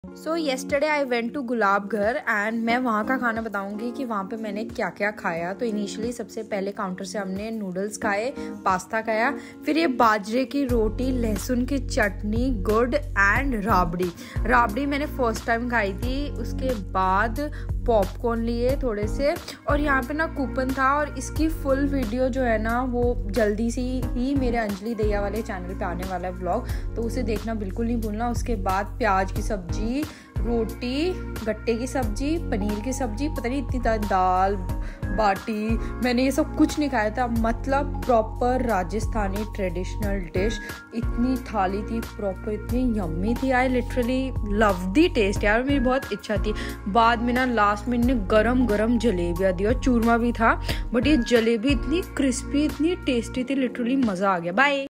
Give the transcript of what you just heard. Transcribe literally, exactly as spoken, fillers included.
So yesterday I went to Gulab Ghar and मैं वहाँ का खाना बताऊंगी कि वहाँ पे मैंने क्या क्या खाया। तो इनिशियली सबसे पहले काउंटर से हमने नूडल्स खाए, पास्ता खाया, फिर ये बाजरे की रोटी, लहसुन की चटनी, गुड़ एंड राबड़ी। राबड़ी मैंने फर्स्ट टाइम खाई थी। उसके बाद पॉपकॉर्न लिए थोड़े से, और यहाँ पे ना कूपन था और इसकी फुल वीडियो जो है ना वो जल्दी सी ही मेरे अंजलि दहिया वाले चैनल पे आने वाला है व्लॉग, तो उसे देखना बिल्कुल नहीं भूलना। उसके बाद प्याज की सब्जी, रोटी, गट्टे की सब्जी, पनीर की सब्जी, पता नहीं इतनी दाल बाटी, मैंने ये सब कुछ नहीं खाया था। मतलब प्रॉपर राजस्थानी ट्रेडिशनल डिश। इतनी थाली थी प्रॉपर, इतनी यम्मी थी। I literally love the taste यार, मेरी बहुत इच्छा थी। बाद में ना लास्ट में इन्हें गरम गरम जलेबियाँ दी और चूरमा भी था, बट ये जलेबी इतनी क्रिस्पी, इतनी टेस्टी थी, लिटरली मज़ा आ गया। बाय।